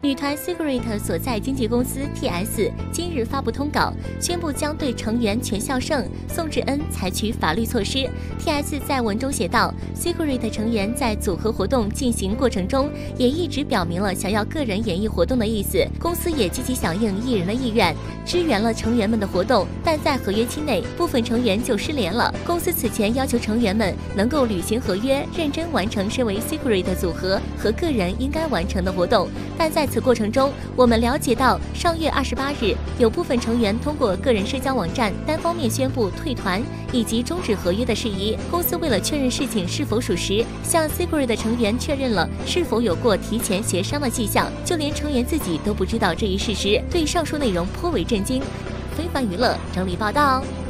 女团 Secret 所在经纪公司 TS 今日发布通稿，宣布将对成员全孝盛、宋智恩采取法律措施。TS 在文中写道 ，Secret 成员在组合活动进行过程中，也一直表明了想要个人演绎活动的意思。公司也积极响应艺人的意愿，支援了成员们的活动，但在合约期内，部分成员就失联了。公司此前要求成员们能够履行合约，认真完成身为 Secret 组合和个人应该完成的活动，但在此过程中，我们了解到，上月28日，有部分成员通过个人社交网站单方面宣布退团以及终止合约的事宜。公司为了确认事情是否属实，向 Secret 的成员确认了是否有过提前协商的迹象，就连成员自己都不知道这一事实，对上述内容颇为震惊。非凡娱乐整理报道。